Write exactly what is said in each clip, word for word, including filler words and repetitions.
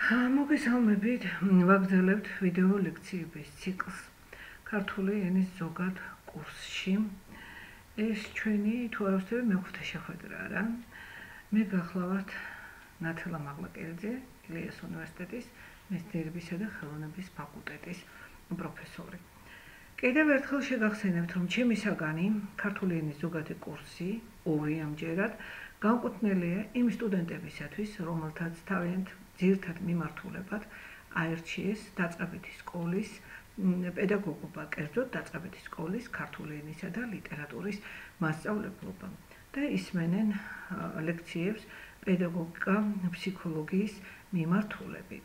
მოგესალმებით, ვაგრძელებთ ვიდეო ლექციების ციკლს ქართული ენის ზოგად კურსში. ეს ჩვენი თუ არ ვსწრები მეხუთე შეხვედრა რა. მე გახლავართ ნათელა მაღლაკელიძე, ილიას უნივერსიტეტის მეცნიერებისა და ხელოვნების ფაკულტეტის პროფესორი. კიდევ ერთხელ შეგახსენებთ, რომ ჩემი საგანი ქართული ენის ზოგადი კურსი ორი ამჯერად განკუთვნილია იმ სტუდენტებისათვის, რომელთაც თავიანთ ძირითად მიმართულებად აირჩიეს დაწყებითი სკოლის პედაგოგობა, კერძოდ დაწყებითი სკოლის ქართული ენისა და ლიტერატურის მასწავლებლობა და ისმენენ ლექციებს პედაგოგიკა, ფსიქოლოგიის მიმართულებით.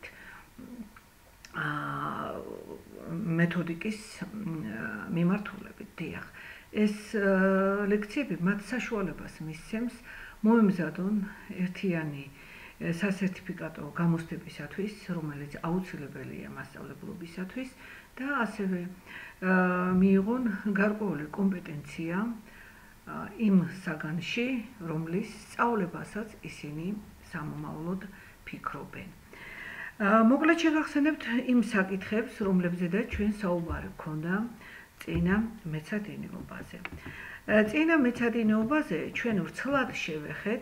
მეთოდიკის მიმართულებით, დიახ. ეს ლექციები მათ საშუალებას მისცემს მოემზადონ ერთიანი სასერტიფიკატო გამოცდებისათვის, რომელიც აუცილებელია მასწავლებლობისათვის და ასევე მიიღონ გარკვეული კომპეტენცია იმ საგანში, რომლის სწავლებასაც ისინი სამომავლოდ ფიქრობენ. მოკლედ შეგახსენებთ იმ საკითხებს, რომლებზედაც ჩვენ საუბარი გქონდა წინა მეცადინეობაზე. წინა მეცადინეობაზე ჩვენ ვრცლად შევეხეთ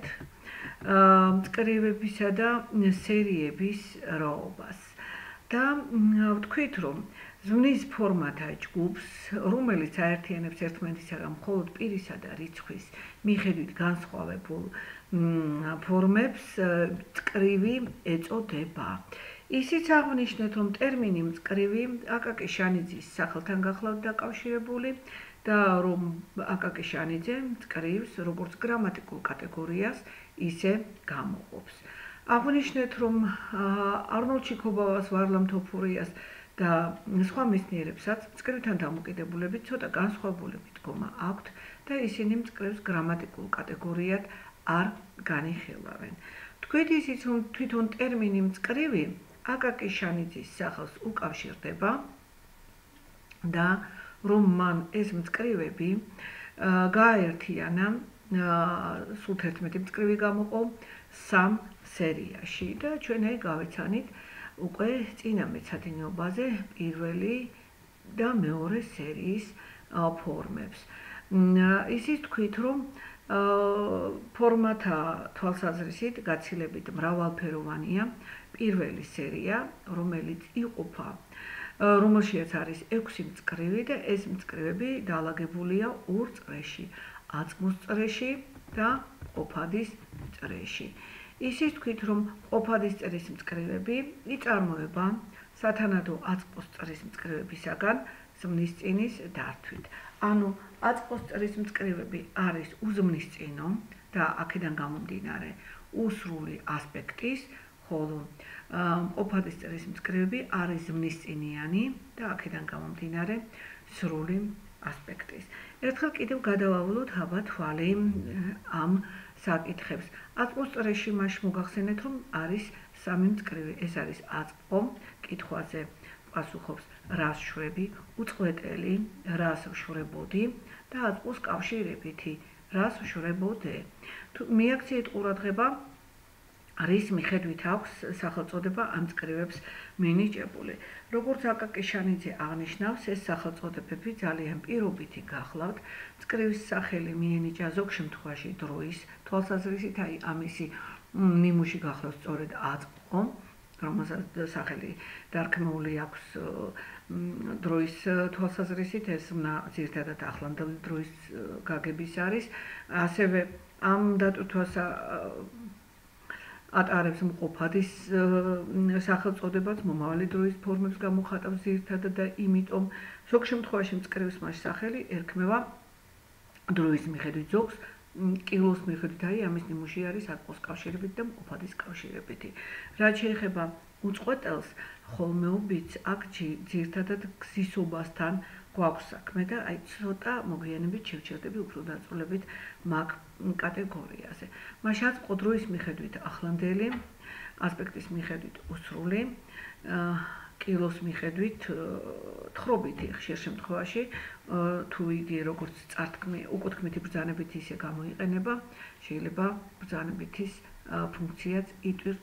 მწკრივებისა და სერიების რაობას და ვთქვით, რომ ზმნის ფორმათა ჯგუფს, რომელიც აერთიანებს ერთმანეთისაგან მხოლოდ პირისა და რიცხვის მიხედვით განსხვავებულ ფორმებს, მწკრივი ეწოდება. ისიც აღვნიშნეთ, რომ ტერმინი მწკრივი აკაკი შანიძის სახელთან გახლავთ დაკავშირებული და რომ აკაკი შანიძე მწკრივს როგორც გრამატიკულ კატეგორიას ისე გამოყოფს. აღვნიშნეთ, რომ არნოლდ ჩიქობავას, ვარლამ თოფურიას და სხვა მეცნიერებსაც მწკრივთან დამოკიდებულებით ცოტა განსხვავებული მიდგომა აქვთ და ისინი მწკრივს გრამატიკულ კატეგორიად არ განიხილავენ. თქვით ისიც, რომ თვითონ ტერმინი მწკრივი აკაკი შანიძის სახელს უკავშირდება და რომ მან ეს მწკრივები გააერთიანა სულ თერთმეტი მწკრივი გამოყო სამ სერიაში და ჩვენ აი გავიცანით უკვე წინა მეცადინეობაზე პირველი და მეორე სერიის ფორმებს. ისიც თქვით, რომ ფორმათა თვალსაზრისით გაცილებით მრავალფეროვანია პირველი სერია, რომელიც იყოფა, რომელშიც არის ექვსი მწკრივი და ეს მწკრივები დაალაგებულია ორ წრეში, აწმოს წრეში და ყოფადის წრეში. ისიც თქვით, რომ ყოფადის წრის მწკრივები იწარმოება სათანადო აწმოს წრის მწკრივებისაგან ზმნისწინის დართვით. ანუ აწმოს წრის მწკრივები არის უზმნისწინო და აქედან გამომდინარე უსრული ასპექტის, ხოლო ყოფადის წრის მწკრივები არის ზმნისწინიანი და აქედან გამომდინარე სრული ასპექტის. ერთხელ კიდევ გადავავლოთ აბა თვალი ამ საკითხებს. აწმოს წრეში მაშ მოგახსენეთ, რომ არის სამი მწკრივი. ეს არის აწმყო, კითხვაზე პასუხობს რას შვრები, უწყვეტელი, რას ვშვრებოდი და აწმყოს კავშირებითი, რას ვშვრებოდე. მიაქციეთ ყურადღება, რის მიხედვით აქვს სახელწოდება ამ მწკრივებს მინიჭებული. როგორც აკაკი შანიძე აღნიშნავს, ეს სახელწოდებები ძალიან პირობითი გახლავთ. მწკრივის სახელი მიენიჭა ზოგ შემთხვევაში დროის თვალსაზრისით, აი ამისი ნიმუში გახლავთ სწორედ აწმყო, რომელსაც სახელი დარქმეული აქვს დროის თვალსაზრისით, ეს ძირითადად ახლანდელი დროის გაგების არის. ასევე ამ დატვირთვას ატარებს მყოფადის სახელწოდებაც, მომავალი დროის ფორმებს გამოხატავს ძირითადად და იმიტომ ზოგ შემთხვევაში მწკრივის მას სახელი ერქმევა დროის მიხედვით ზოგს, კილოს მიხედვით, აი ამის ნიმუში არის აწმყოს კავშირებით და მყოფადის კავშირებითი. რაც შეეხება უწყვეტელს, ხოლმეობით აქ ძირითადად გზისობასთან გვაქვს საქმე და აი ცოტა მოგვიანებით შევჩერდები უფრო დაწვრილებით მაგ კატეგორიაზე. მაშ აწმყო დროის მიხედვით ახლანდელი, ასპექტის მიხედვით უსრული, კილოს მიხედვით თხრობითი ხშირ შემთხვევაში, თუ იგი როგორც წართქმი, უკუთქმითი ბრძანებით ისე გამოიყენება, შეიძლება ბრძანებითის ფუნქციაც იტვირთოს.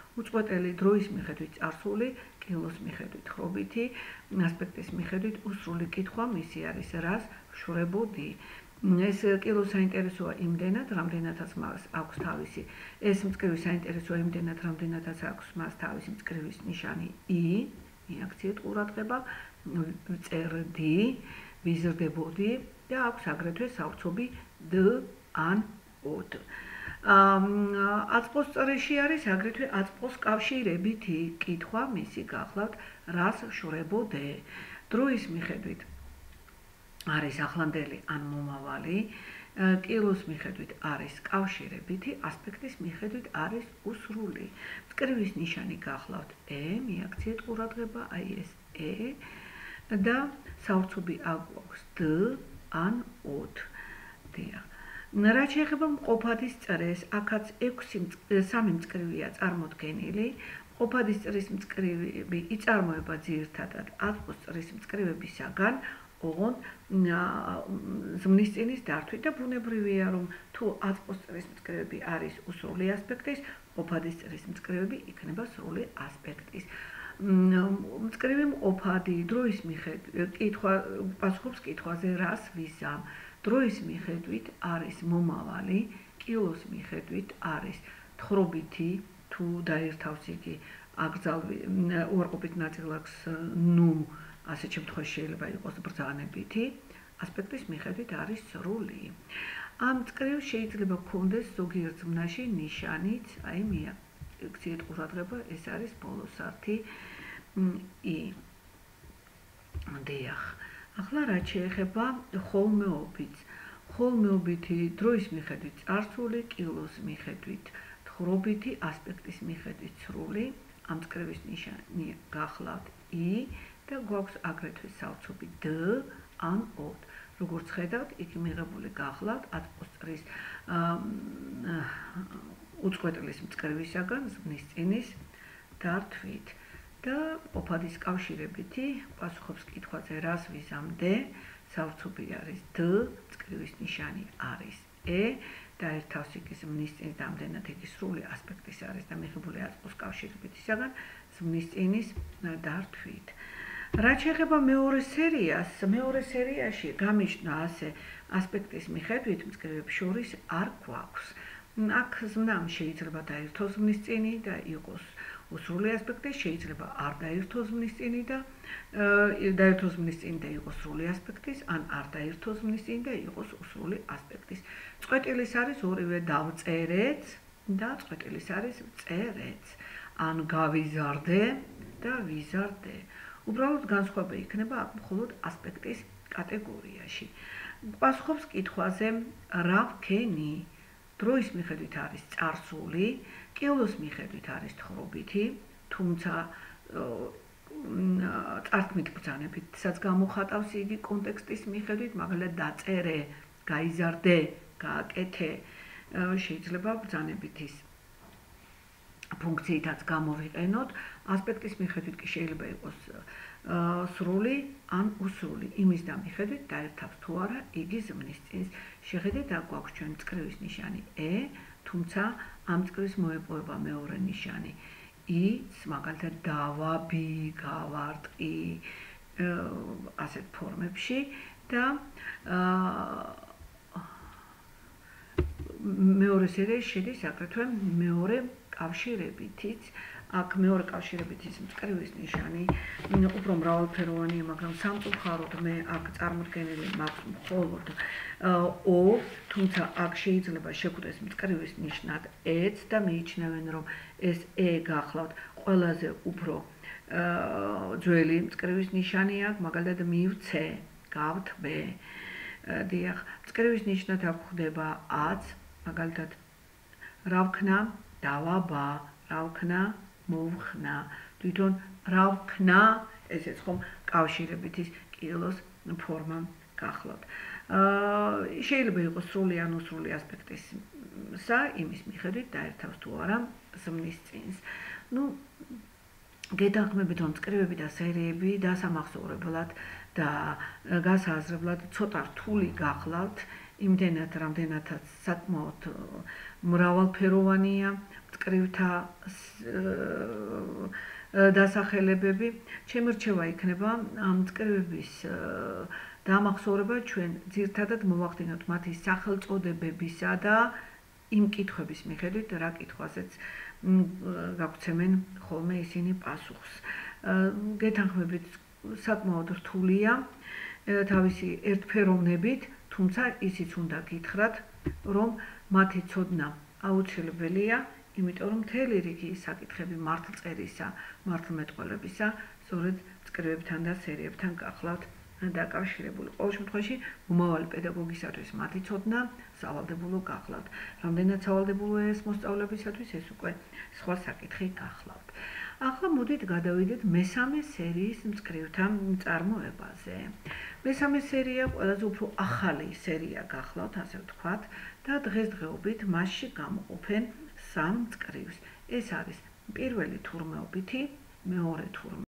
უწყვეტელი დროის მიხედვით წარსული, კილოს მიხედვით ხრობითი, ასპექტის მიხედვით უსრული კითხვა მისი არის რას ვშვრებოდი. ეს კილო საინტერესოა იმდენად, რამდენადაც მას აქვს თავისი. ეს მწკრივი საინტერესოა იმდენად, რამდენადაც აქვს მას თავისი მწკრივის ნიშანი i, მიაქციეთ ყურადღება, წერდი, ვიზრდებოდი და აქვს აგრეთვე სავრცობი d ან od. აწმყოს წრეში არის აგრეთვე აწმყოს კავშირებითი კითხვა მისი გახლავთ რას ვშვრებოდე. დროის მიხედვით არის ახლანდელი ან მომავალი, კილოს მიხედვით არის კავშირებითი, ასპექტის მიხედვით არის უსრული. მწკრივის ნიშანი გახლავთ e, მიაქციეთ ყურადღება, აი ეს e და სავრცობი აქვს d ან od. დიახ. რაც შეეხება მყოფადის წრეს, აქაც სამი მწკრივია წარმოდგენილი. მყოფადის წრის მწკრივები იწარმოება ძირითადად აწმყოს წრის მწკრივებისაგან, ოღონდ ზმნის წინის დართვით და ბუნებრივია, რომ თუ აწმყოს წრის მწკრივები არის უსრული ასპექტის, მყოფადის წრის მწკრივები იქნება სრული ასპექტის. მწკრივი მყოფადი დროის მიხედვით კითხვა პასუხობს კითხვაზე რას ვიზამ. დროის მიხედვით არის მომავალი, კილოს მიხედვით არის თხრობითი, თუ დაერთავს იგი აკრძალვი უარყოფით ნაწილაკს ნუ, ასეთ შემთხვევაში შეიძლება იყოს ბრძანებითი, ასპექტის მიხედვით არის სრული. ამ მწკრივს შეიძლება ჰქონდეს ზოგიერთ ზმნაში ნიშანიც, აი მიაქციეთ ყურადღება, ეს არის ბოლოს ართი i. დიახ. ახლა რაც შეეხება ხოლმეობით. ხოლმეობითი დროის მიხედვით წარსული, კილოს მიხედვით თხრობითი, ასპექტის მიხედვით სრული, ამ მწკრივის ნიშანი გახლავთ i და გვაქვს აგრეთვე სავრცობი d ან od. როგორც ხედავთ, იქ მიღებული გახლავთ აწმყოს წრის უწყვეტლის მწკრივისაგან ზმნის წინის დართვით. და მყოფადის კავშირებითი პასუხობს კითხვაზე რას ვიზამდე, სავრცობი არის d, მწკრივის ნიშანი არის e და ერთავს იგი ზმნის წინის და ამდენად იგი სრული ასპექტის არის და მიღებული აწმყოს კავშირებითისაგან ზმნის წინის დართვით. რაც შეეხება მეორე სერიას, მეორე სერიაში გამიჩნდა ასე ასპექტის მიხედვით მწკრივებს შორის არ გვაქვს. აქ ზმნამ შეიძლება დაერთოს ზმნის წინი და იყოს უსრული ასპექტი, შეიძლება არ დაერთოს ზმნის წინი და დაერთოს ზმნის წინი და იყოს სრული ასპექტის, ან არ დაერთოს ზმნის წინი და იყოს უსრული ასპექტის. წყვეტილის არის ორივე დავწერეთ და წყვეტილის არის წერეთ, ან გავიზარდე და ვიზარდე. უბრალოდ განსხვავება იქნება აქ მხოლოდ ასპექტის კატეგორიაში. პასუხობს კითხვაზე რა ვქენი, დროის მიხედვით არის წარსული, კილოს მიხედვით არის თხრობითი, თუმცა წარქმით ბრძანებითაც გამოხატავს იგი კონტექსტის მიხედვით, მაგალითად დაწერე, გაიზარდე, გააკეთე, შეიძლება ბრძანებითის ფუნქციითაც გამოვიყენოთ, ასპექტის მიხედვით კი შეიძლება იყოს სრული ან უსრული, იმის და მიხედვით დაერთავს თუ არა იგი ზმნის წინს. შეხედეთ, აქ გვაქვს ჩვენ მწკრივის ნიშანი e, თუმცა ამ მწკრივს მოეპოვება მეორე ნიშანი i, მაგალითად დავაბი, გავარტყი, ასეთ ფორმებში და მეორე სერიაში შედის აგრეთვე მეორე კავშირებითიც. აქ მეორე კავშირებითის მწკრივის ნიშანი უფრო მრავალფეროვანია, მაგრამ სამწუხაროდ მე აქ წარმოდგენილი მაქვს მხოლოდ o, თუმცა აქ შეიძლება შეგვდეს მწკრივის ნიშნად e-ც და მიიჩნევენ, რომ ეს e გახლავთ ყველაზე უფრო ძველი მწკრივის ნიშანი აქ, მაგალითად მივცე, გავთბე. დიახ, მწკრივის ნიშნად აქ ხდება აც, მაგალითად რა ვქნა, დავაბა, რა ვქნა, მოვხნა, თვითონ რა ვქნა, ესეც ხომ კავშირებითის კილოს ფორმა გახლავთ. შეიძლება იყოს სრული ან უსრული ასპექტისა, იმის მიხედვით დაერთავს თუ არა ზმნის წინს. ნუ გეთანხმებით, რომ მწკრივები და სერიები დასამახსოვრებლად და გასააზრებლად ცოტა რთული გახლავთ, იმდენად, რამდენადაც საკმაოდ მრავალფეროვანია, მწკრივთა დასახელებები. ჩემი რჩევა იქნება ამ მწკრივების დამახსოვრება ჩვენ ძირთადად მოვახდინოთ მათი სახელწოდებებისა და იმ კითხვების მიხედვით, რა კითხვაზეც გაგვცემენ ხოლმე ისინი პასუხს. გეთანხმებით, საკმაოდ რთულია თავისი ერთფეროვნებით, თუმცა ისიც უნდა გითხრათ, რომ მათი ცოდნა აუცილებელია, იმიტომ რომ მთელი რიგი საკითხები მართლწერისა, მართლმეტყველებისა, სწორედ მწკრივებთან და სერიებთან გახლავთ დაკავშირებული. ყოველ შემთხვევაში, მომავალი პედაგოგისათვის მათი ცოდნა სავალდებულო გახლავთ. რამდენად სავალდებულოა ეს მოსწავლეებისათვის, ეს უკვე სხვა საკითხი გახლავთ. ახლა მოდით გადავიდეთ მესამე სერიის მწკრივთა წარმოებაზე. მესამე სერია ყველაზე უფრო ახალი სერია გახლავთ, ასე ვთქვათ, და დღესდღეობით მასში გამოყოფენ სამ მწკრივს. ეს არის პირველი თურმეობითი, მეორე თურმე